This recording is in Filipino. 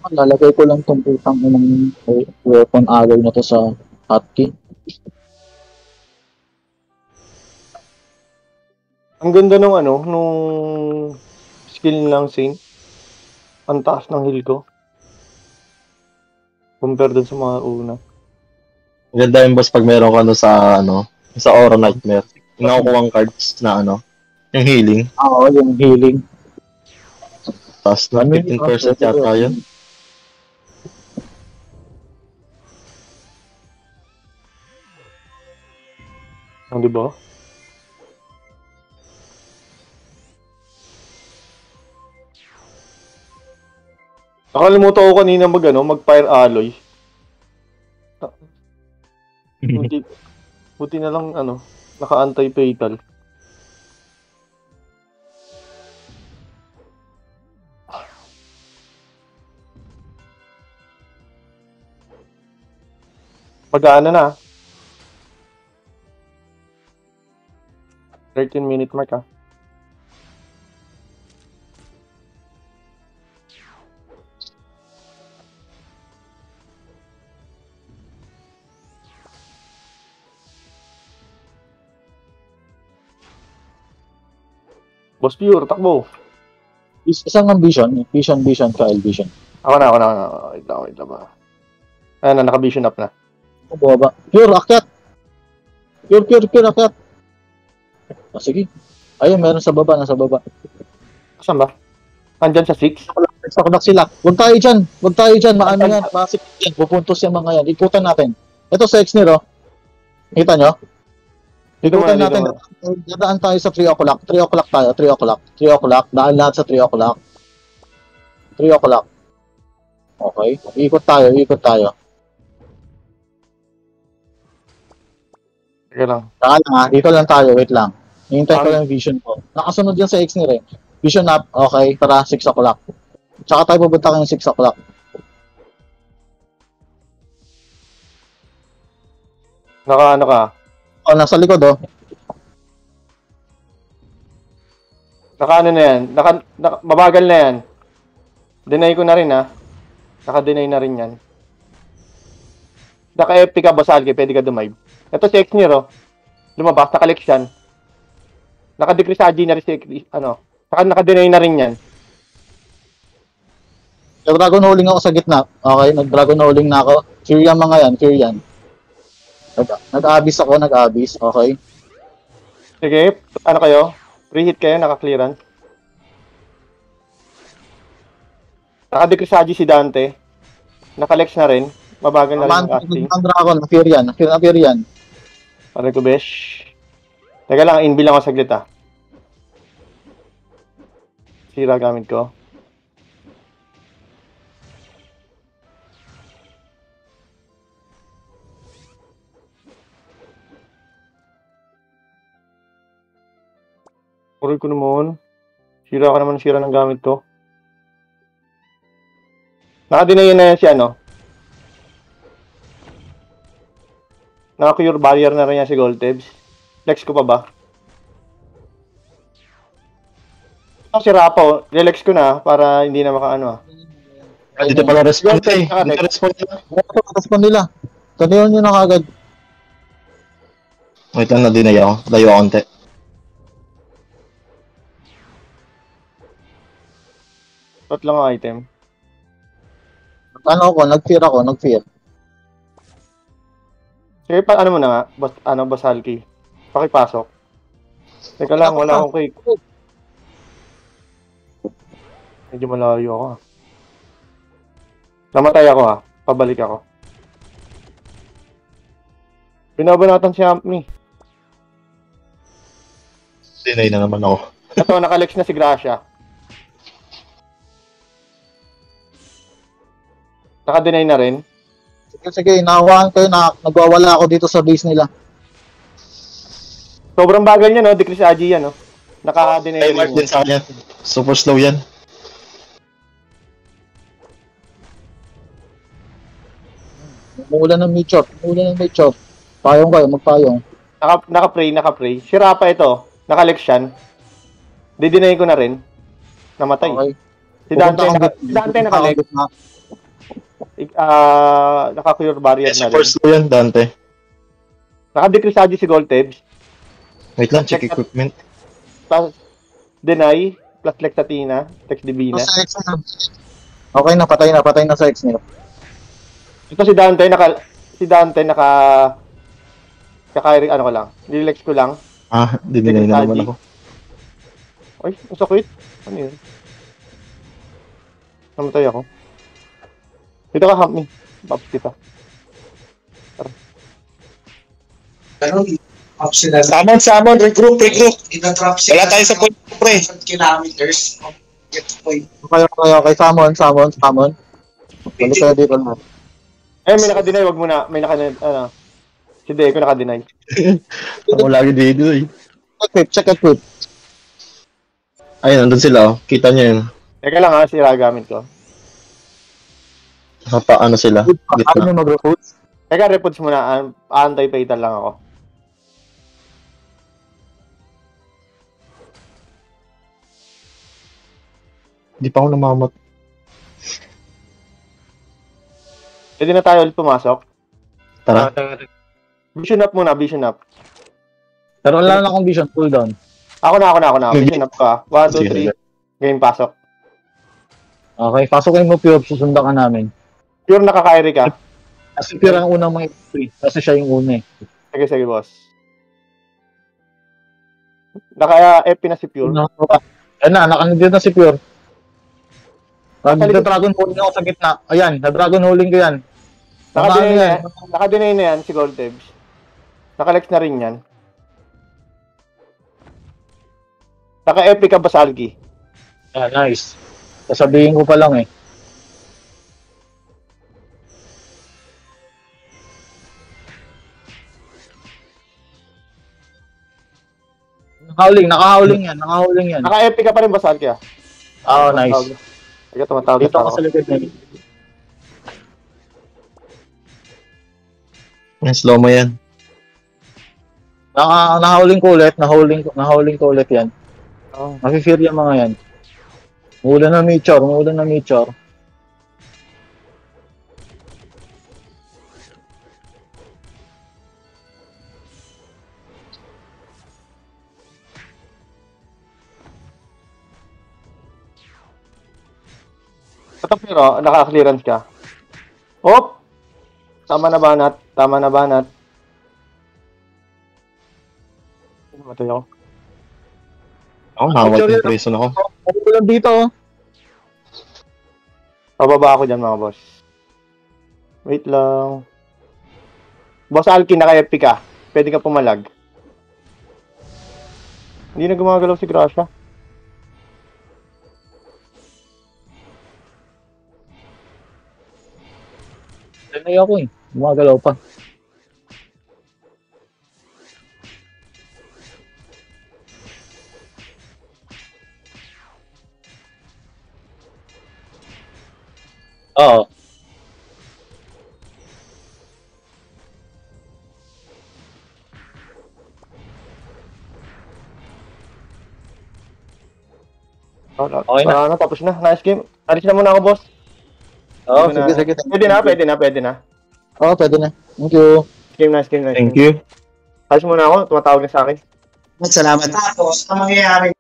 Lalagay ko lang tong putang ng weapon alloy na to sa hotkey. Ang ganda nung nung skill ng Saint. Ang taas ng heal ko. Compare dun sa mga una. Ganda yung boss pag meron ka sa Aura Nightmare. Yung nakukuha cards na yung healing. Oo, yung healing. Tapos na 15% yata yun. Di ba? Nakalimutan ko kanina mag-fire alloy. Buti na lang naka-anti-fatal. Pag-aano na? 13-minute mark ah. Boss Pure, takbo. Isang vision, Kyle, vision. Ako na. Wait lang ba? Ayan na, naka-vision up na. Baba. Pure, akyat! Pure, akyat! Sige. Ayun, meron sa baba, nasa baba. Saan ba? Andyan sa 6? Nakunak sila. Huwag tayo dyan, maano yan, masip yan, pupuntos yung mga yan. Ikutan natin. Ito sa X nilo. Kita nyo? Ikutan natin. Dadaan tayo sa 3 o'clock. 3 o'clock tayo. 3 o'clock. Daan lahat sa 3 o'clock. 3 o'clock. Okay. Ikot tayo. Sige lang. Saka lang ha. Dito lang tayo. Wait lang. Hintay ko lang yung vision ko. Nakasunod yan sa X nilo. Vision up. Okay. Tara, 6 o'clock. Tsaka tayo pupunta kayong 6 o'clock. Naka-ano ka? Nasa likod Naka-ano na yan? Mabagal na yan. Deny ko na rin ha. Naka-deny na rin yan. Naka-FP ka, Basalke, pwede ka dumive. Ito si X-Nero. Lumabas, naka-leksyan. Naka-decrease sa na rin si naka-deny na rin yan. Nag-dragon holding ako sa gitna. Okay, nag-dragon holding na ako. Fear yan mga yan, fear yan. Nag-abis ako, okay. Sige, ano kayo? Pre-hit kayo, naka-clearance. Naka-decrease si Dante. Naka-lex na rin. Mabagal na rin yung casting. Ang dragon, na-fear yan. Pare ko, besh. Teka lang, inbil ako saglit ah. Sira gamit ko. Puri ko naman. Sira ka naman ng gamit ko. Naka-deny na yan si Naka-cure barrier na rin yan si Goldtebs. Lex ko pa ba? Si Rapo, relax ko na para hindi na maka Dito pala respond eh. Dito respond nila. Taniyon nyo na kagad. Wait lang, na-deny ako. Layo ako konti. Lang ang item. Nag-fear. Sige, ano mo na nga? Basalki. Pakipasok. Teka lang, wala akong cake. Medyo malayo ako ha. Namatay ako ha. Pabalik ako. Binabanatan si Ampmi. Deny na naman ako. Ito, nakalex na si Gracia. Naka-deny na rin. Sige, nahawakan kayo na nagwawala ako dito sa base nila. Sobrang bagal niya, no? Decrease Aji yan, no? Naka-deny rin. Din sa kanya. Super slow yan. Umuulan ng mid-chop. Payong kayo, magpayong. Naka-pray. Si Rapa ito. Naka-lex yan. Dideny ko na rin. Namatay. Okay. Si Dante naka-lex. Naka-cure barrier Yes, na rin. first ko yan, Dante. Naka-decrease si Goltebs. Wait lang, check equipment. Plus Deny, plus Lexatina, Tex Divina. Ito sa X nyo. Okay na, patay na sa X nyo. Ito si Dante, kakairi, ano ko lang. Nilex ko lang. Dinilay na naman ako. Ay, ang sakit. Ano yun? Namatay ako. Dito ka, help me. Pops kita. Pero, optional. Summon, regroup. Ina-drop sila. Wala tayo sa point, pre. 100 kilometers. Get point. Okay, summon. Balik kayo dito na. May naka-deny, wag muna. May naka-deny, si Deco naka-deny. Ako lagi dito eh. Check equip. Ayun, nandun sila. Kita nyo yun. Teka lang ha, sira gamit ko. Ano sila? Ayaw Gitna. nyo mag-recruit? Teka, repods muna. Anti-fatal lang ako. Di pa ako namamat. Pwede na tayo ulit pumasok. Tara. Vision up muna, vision up. Pero wala na akong vision, cooldown. Ako na. Vision up ka. 1, 2, 3. Game pasok. Okay, pasukin mo Pure, susundan ka namin. Pure nakakairi ka. Kasi Pure ang unang mga free, kasi siya yung una eh. Sige, boss. Naka-FP na si Pure. Ayan na, nakanindit na si Pure. Nag-dragon holding ako sa gitna. Ayan, na-dragon holding ko yan. Naka-deny na yan si Goltebs. Naka-lex na rin yan. Naka-FP ka ba sa Algi? Yeah, nice. Sasabihin ko pa lang eh. Nakahauling yan. Naka-FP ka pa rin ba sa Algi ah? Oh, nice. Sige, tumatawag Dito ako. ako sa likod na yun. Yan, slow mo yan. Nahauling ko ulit yan. Oh. Mafe-fear yung mga yan. Umuulan na meteor. Ito pero, naka-clearance ka. Op! Tama na banat. Matay ako. Ako, nawat yung preso na ako. Umuulan dito oh. Pababa ako dyan mga boss. Wait lang. Boss Alkin, naka-FP ka. Pwede ka pumalag. Hindi na gumagalaw si Gracia. Ay ako eh. Gumagalaw pa. Oo. Okay na. Tapos na. Nice game. Alis na muna ako, boss. Oo, sige. Pwede na. Oo, pwede na. Thank you. Nice game. Thank you. Alis muna ako. Tumatawag na sa akin. Salamat. Tapos, ang mangyayari